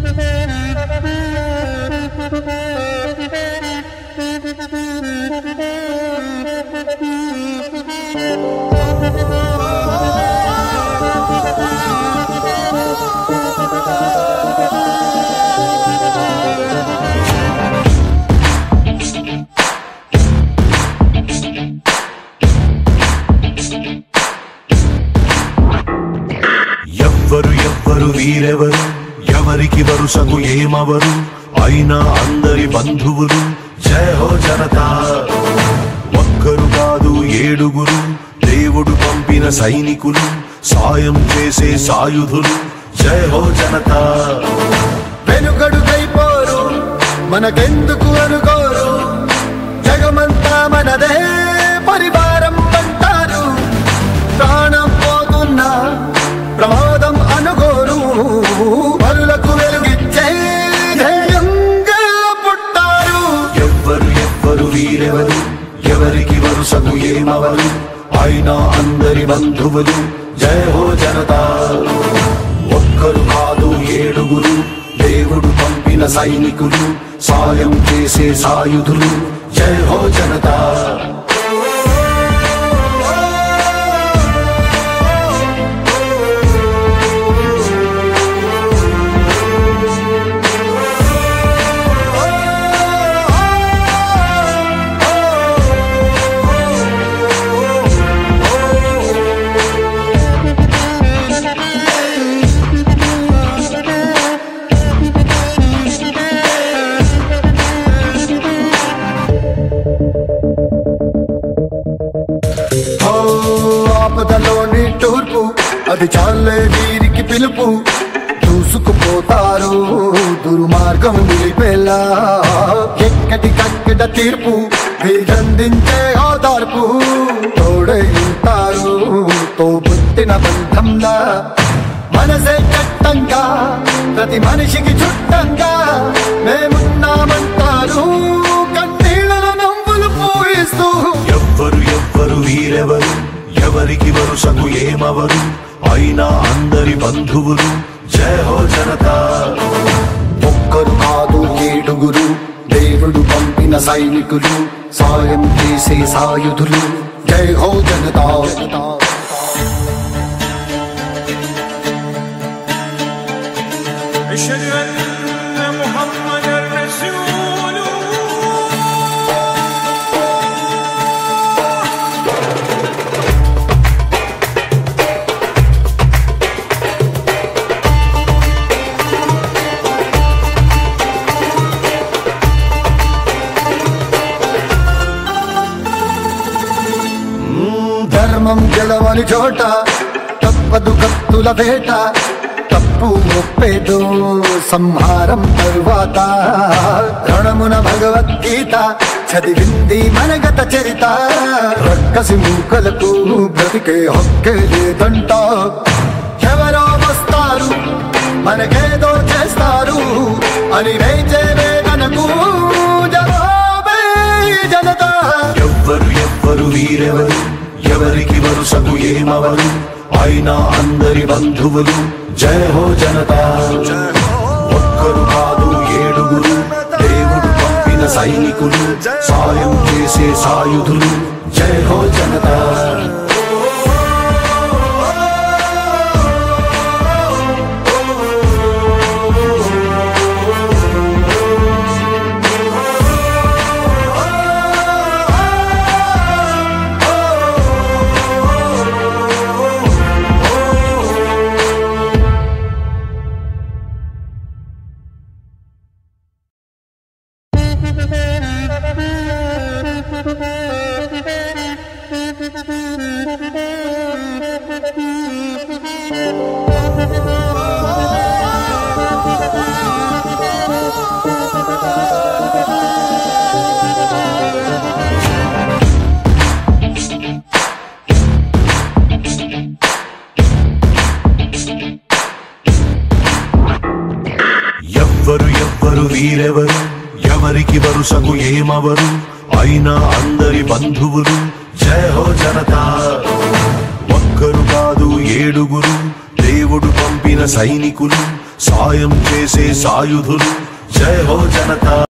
వీరెవరు ఎవరికి వరుసకు ఏమవరు అయినా అందరి బంధువులు జయ హో జనతా. ఒక్కరు కాదు ఏడుగురు దేవుడు పంపిన సైనికులు సాయం చేసే సాయుధులు జయ హో జనతా. వెనుకడుకైపోరు మనకెందుకు అనుకోరు జగమంతా మనదే పరివారం అంటారు. ప్రాణం పోతున్నా ప్రమాదం అనుకోరు పరులకు వెలుగిచ్చే ధైర్యంగా పుట్టారు. ఎవ్వరు వీరెవరు ఎవరికి వరుసకు ఏమవరు అయినా అందరి బంధువులు జయ హో జనతా. ఒక్కరు కాదు ఏడుగురు దేవుడు పంపిన సైనికులు సాయం చేసే సాయుధులు జయ హో జనతా. ఆపదలోని తూర్పు అది చాలే వీరికి పిలుపు దూసుకుపోతారు దుర్మార్గం నిలిపేలా. ఎక్కడికక్కడ తీర్పు వీరందించే ఓదార్పు తోడై ఉంటారు తోబుట్టిన బంధంలా. మనసే చట్టంగా ప్రతి మనిషికి చుట్టంగా మేమున్నామంటారు కన్నీళ్ళలో నవ్వులు పూయిస్తూ. ఎవ్వరు వీరెవరు ఎవరికి వరుసకు ఏమవరు అయినా అందరి బంధువులు జయ హో జనతా. ఒక్కరు కాదు ఏడుగురు దేవుడు పంపిన సైనికులు సాయం చేసే సాయుధులు జై హో జనతా. ధర్మం గెలవని చోట తప్పదు కత్తుల వేట. తప్పు ఒప్పేదో సంహారం తరువాత రణమున భగవద్గీత చదివింది మనగత చరిత. రక్కసి మూకలకు బ్రతికే హక్కే లేదంట. ఎవరో వస్తారు మనకేదో చేస్తారు అని వేచే వేదనకు జవాబే జనతా. ఎవ్వరు వీరెవరు ఎవరికి వరుసకు ఏమవరు అయినా అందరి బంధువులు జయ హో జనతా. ఒక్కరు కాదు ఏడుగురు దేవుడు పంపిన సైనికులు సాయం చేసే సాయుధులు జయ హో జనతా. ఎవ్వరు వీరెవరు ఎవరికి వరుసకు ఏమవరు అయినా అందరి బంధువులు జయ హో జనతా. ఒక్కరు కాదు ఏడుగురు దేవుడు పంపిన సైనికులు సాయం చేసే సాయుధులు జై హో జనతా.